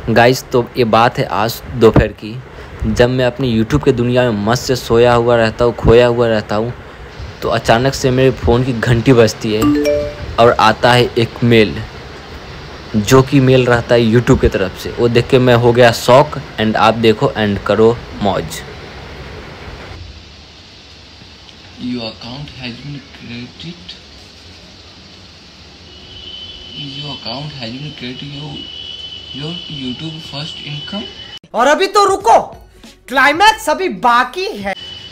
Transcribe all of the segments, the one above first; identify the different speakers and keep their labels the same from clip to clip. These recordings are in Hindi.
Speaker 1: गाइस तो ये बात है आज दोपहर की, जब मैं अपनी यूट्यूब की दुनिया में मस्त से सोया हुआ रहता हूँ, खोया हुआ रहता हूँ, तो अचानक से मेरे फ़ोन की घंटी बजती है और आता है एक मेल, जो कि मेल रहता है यूट्यूब की तरफ से। वो देख के मैं हो गया शॉक। एंड आप देखो एंड करो मौज।
Speaker 2: Your account has been credited. Your account has been credited. Your YouTube first income.
Speaker 3: और अभी तो रुको, क्लाइमैक्स अभी बाकी है।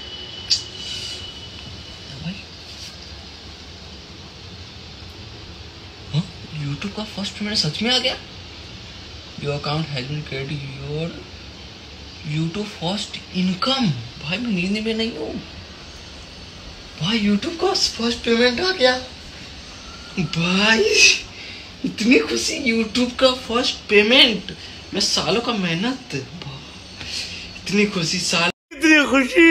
Speaker 2: YouTube का फर्स्ट पेमेंट सच में आ गया। Your account has been credited. Your YouTube first income. भाई मैं नींद में नहीं हूँ भाई, YouTube का फर्स्ट पेमेंट आ गया भाई। इतनी खुशी, YouTube का फर्स्ट पेमेंट, मैं सालों का मेहनत, इतनी खुशी साल, इतनी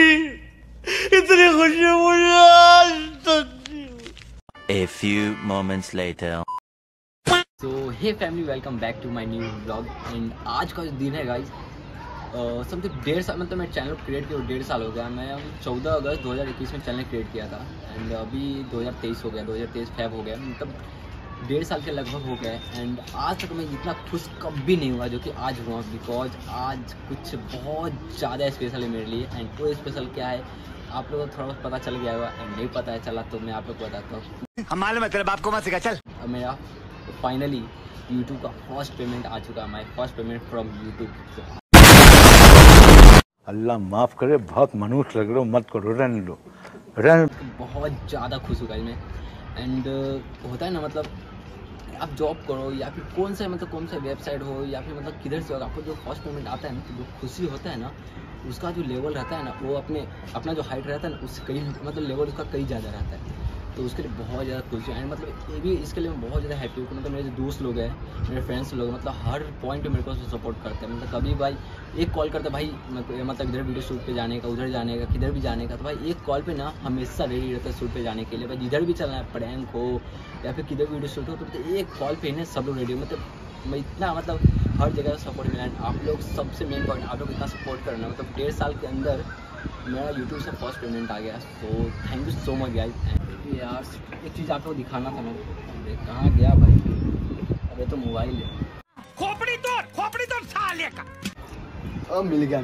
Speaker 2: खुशी मुझे आज तक।
Speaker 4: A few moments later.
Speaker 1: तो hey family, welcome back to my new vlog. And आज का जो दिन है गाइज, समथिंग 1.5 साल, मतलब मैं चैनल क्रिएट किया 1.5 साल हो गया। मैं 14 अगस्त 2021 में चैनल क्रिएट किया था एंड अभी 2023 हो गया, 2023 फेब हो गया, मतलब 1.5 साल के लगभग हो गए। एंड आज तक मैं इतना खुश कभी नहीं हुआ जो कि आज हुआ, बिकॉज आज कुछ बहुत ज़्यादा स्पेशल है मेरे लिए। एंड वो स्पेशल क्या है आप लोगों को थोड़ा बहुत पता चल गया होगा, एंड नहीं पता है चला तो मैं आप लोग को बताता हूँ।
Speaker 4: हम मालूम है तेरे बाप को मत सिखा, चल।
Speaker 1: अब मेरा फाइनली यूट्यूब का फर्स्ट पेमेंट आ चुका है, my first payment from YouTube.
Speaker 5: Allah माफ़ करे, बहुत मनुष्य लग रहे हो, मत करो, रहने लो, रहने।
Speaker 1: बहुत ज़्यादा खुश हुआ मैं। एंड होता है ना, मतलब आप जॉब करो या फिर कौन सा वेबसाइट हो या फिर मतलब किधर से होगा, आपको जो फर्स्ट पेमेंट आता है ना, तो जो खुशी होता है ना, उसका जो लेवल रहता है ना, वो अपना जो हाइट रहता है ना, उससे कई, मतलब लेवल उसका कई ज़्यादा रहता है। तो उसके लिए बहुत ज़्यादा खुशी है। एंड मतलब ये भी इसके लिए मैं बहुत ज़्यादा हैप्पी हूँ। मतलब मेरे जो दोस्त लोग हैं, मेरे फ्रेंड्स लोग, मतलब हर पॉइंट पे मेरे को सपोर्ट करते हैं। मतलब कभी भाई एक कॉल करते भाई, मतलब इधर वीडियो शूट पे जाने का, उधर जाने का, किधर भी जाने का, तो भाई एक कॉल पे ना हमेशा रेडी रहता है शूट पे जाने के लिए। भाई जिधर भी चलना है, प्रैंक हो या फिर किधर वीडियो शूट हो, तो एक कॉल पे ना सब लोग रेडी हो। मतलब मैं इतना, मतलब हर जगह सपोर्ट मिला। आप लोग सबसे मेन पॉइंट, आप लोग इतना सपोर्ट करना, मतलब 1.5 साल के अंदर मेरा यूट्यूब से फर्स्ट पेमेंट आ गया। तो thank you so much guys. यार एक चीज़ आपको दिखाना था मैं, कहाँ गया भाई, अरे तो मोबाइल है, खोपड़ी तोड़ साले का। मिल गया।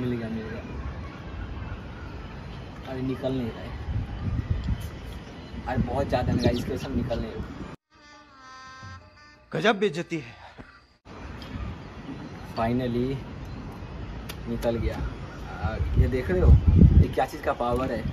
Speaker 1: अरे निकल नहीं रहा है, अरे बहुत ज़्यादा है इसके सब निकल नहीं रहा।
Speaker 4: गजब बेइज्जती है।
Speaker 1: फाइनली निकल गया। ये देख रहे हो, ये क्या चीज़ का पावर है,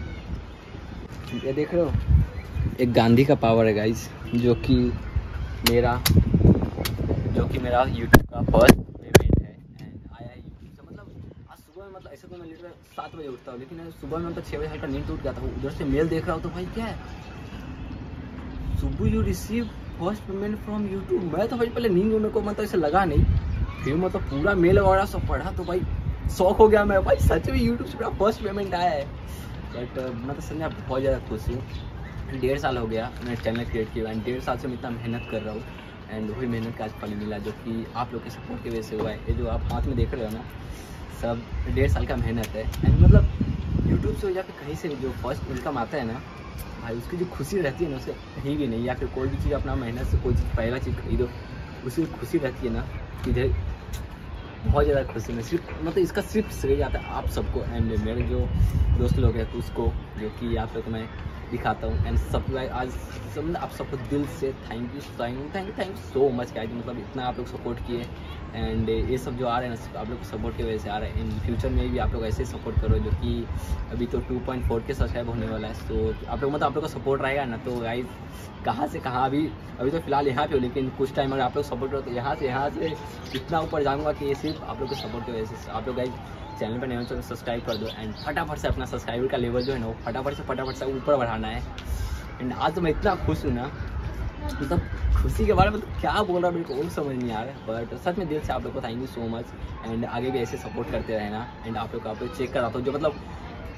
Speaker 1: ये देख रहे हो, एक गांधी का पावर है गाइस, जो कि मेरा यूट्यूब का फर्स्ट पेमेंट है। एंड आया है यूट्यूब से। मतलब आज सुबह में, मतलब ऐसे तो मैं लिटरल 7 बजे उठता हूँ, लेकिन सुबह में मतलब 6 बजे हल्का नींद टूट गया था। उधर से मेल देख रहा हूँ तो भाई क्या है, सुबह you receive first payment from YouTube. मैं तो भाई पहले नींद में मेरे को मतलब ऐसे लगा नहीं, फिर मतलब पूरा मेल वगैरह सब पढ़ा तो भाई शौक हो गया मैं, भाई सच में यूट्यूब से मेरा फर्स्ट पेमेंट आया है। बट मतलब सच में बहुत ज़्यादा खुश हूँ। 1.5 साल हो गया मैंने चैनल क्रिएट किया एंड 1.5 साल से मैं इतना मेहनत कर रहा हूँ। एंड वही मेहनत का आज फल मिला, जो कि आप लोग के सपोर्ट की वजह से हुआ है। ये जो आप हाथ में देख रहे हो ना, सब 1.5 साल का मेहनत है। एंड मतलब यूट्यूब से या फिर कहीं से जो फर्स्ट इनकम आता है ना भाई, उसकी जो खुशी रहती है ना, उससे कहीं भी नहीं। या फिर कोई भी चीज़ अपना मेहनत से कोई चीज़ पहला चीज़ खरीदो, उसकी खुशी रहती है ना, इधर बहुत ज़्यादा खुशी में सिर्फ, मतलब इसका सिर्फ श्रेय जाता है आप सबको एंड मेरे जो दोस्त लोग हैं उसको, जो कि आप लोग को मैं दिखाता हूँ। एंड सब आज सब आप सबको दिल से thank you so much guys. मतलब इतना आप लोग सपोर्ट किए एंड ये सब जो आ रहे हैं ना, आप लोग को सपोर्ट की वजह से आ रहा है। इन फ्यूचर में भी आप लोग ऐसे सपोर्ट करो, जो कि अभी तो 2.4 के सब्सक्राइब होने वाला है। तो आप लोग, मतलब आप लोग का सपोर्ट रहेगा ना, तो गाइस कहाँ से कहाँ, अभी तो फिलहाल यहाँ पे हो, लेकिन कुछ टाइम अगर आप लोग सपोर्ट करो तो यहाँ से इतना ऊपर जाऊँगा कि ये सिर्फ आप लोग के सपोर्ट की वजह से। आप लोग गाइस चैनल पर नए तो सब्सक्राइब कर दो एंड फटाफट से अपना सब्सक्राइबर का लेवल जो है ना, वो फटाफट से ऊपर बढ़ाना है। एंड आज तो मैं इतना खुश हूँ ना, मतलब खुशी के बारे में तो क्या बोल रहा है मेरे को वो समझ नहीं आ रहा है। बट सच में दिल से आप लोग को thank you so much. And आगे भी ऐसे सपोर्ट करते रहना। एंड आप लोग चेक कराता हूँ, जो मतलब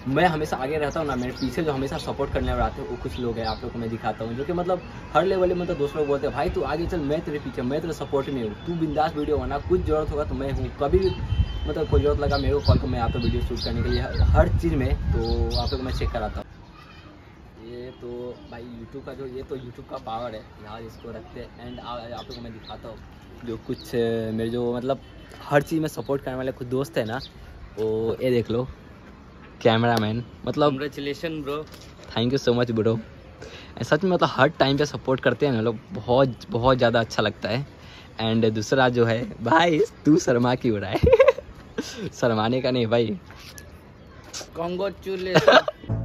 Speaker 1: मैं हमेशा आगे रहता हूँ ना, मेरे पीछे जो हमेशा सपोर्ट करने वाले आते हैं वो कुछ लोग हैं, आप लोग को मैं दिखाता हूँ, जो कि मतलब हर लेवल में मतलब दोस्त लोग बोलते हैं भाई तू आगे चल, मैं तेरे पीछे, मैं तेरे सपोर्ट में हूँ, तू बिंदास वीडियो बना, कुछ जरूरत होगा तो मैं हूँ, कभी भी मतलब कोई जरूरत लगा मेरे को कॉल को, मैं आता हूँ वीडियो शूट करने के लिए हर चीज़ में, तो आप लोग को मैं चेक कराता हूँ। ये तो भाई यूट्यूब का जो, ये तो यूट्यूब का पावर है, यहाँ इसको रखते हैं। एंड आप लोग को मैं दिखाता हूँ जो कुछ मेरे जो मतलब हर चीज़ में सपोर्ट करने वाले कुछ दोस्त है ना, वो ये देख लो, कैमरामैन, मतलब
Speaker 2: congratulation bro,
Speaker 1: thank you so much bro. सच में मतलब हर टाइम पे सपोर्ट करते हैं ना लोग, बहुत बहुत ज़्यादा अच्छा लगता है। एंड दूसरा जो है भाई, तू शर्मा क्यों रहा है? शर्माने का नहीं भाई,
Speaker 2: कांग्रेचुलेशन।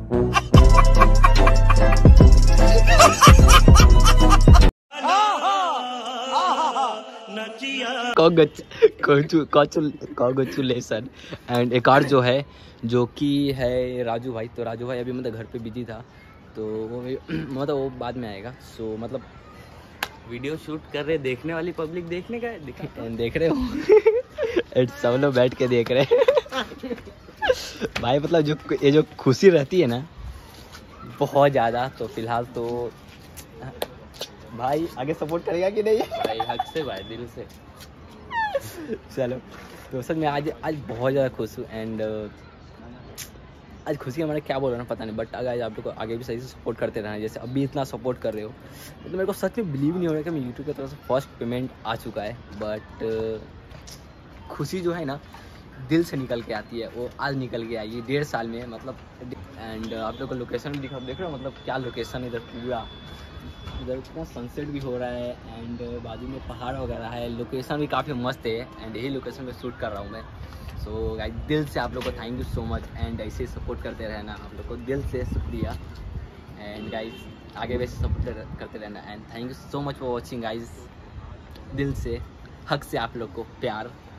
Speaker 1: कॉन्ग्रेचुलेसन। एंड एक और जो है, जो कि है राजू भाई, तो राजू भाई अभी मतलब घर पे बिजी था, तो वो मतलब वो बाद में आएगा। सो मतलब
Speaker 2: वीडियो शूट कर रहे, देखने वाली पब्लिक देखने का
Speaker 1: देख रहे हो सब लोग बैठ के देख रहे हैं भाई, मतलब जो ये जो खुशी रहती है ना बहुत ज़्यादा, तो फिलहाल तो भाई आगे सपोर्ट करेगा कि नहीं?
Speaker 2: भाई हक से भाई, दिल से।
Speaker 1: चलो तो सर मैं आज बहुत ज़्यादा खुश हूँ। एंड आज खुशी हमारे क्या बोल रहा हूँ पता नहीं, बट अगर आप लोग को आगे भी सही से सपोर्ट करते रहना, जैसे अभी इतना सपोर्ट कर रहे हो, तो मेरे को सच में बिलीव नहीं हो रहा कि मैं यूट्यूब की तरफ से फर्स्ट पेमेंट आ चुका है। बट खुशी जो है ना दिल से निकल के आती है, वो आज निकल के आई है 1.5 साल में मतलब। एंड आप लोग को लोकेशन भी देख रहे हो, मतलब क्या लोकेशन है इधर, पूरा इधर इतना सनसेट भी हो रहा है, एंड बाजू में पहाड़ वगैरह है, लोकेशन भी काफ़ी मस्त है। एंड यही लोकेशन पे शूट कर रहा हूँ मैं। सो गाइस दिल से आप लोग को thank you so much, and ऐसे ही सपोर्ट करते रहना, आप लोग को दिल से शुक्रिया। एंड गाइस आगे वैसे सपोर्ट करते रहना, and thank you so much for watching guys, दिल से हक से आप लोग को प्यार।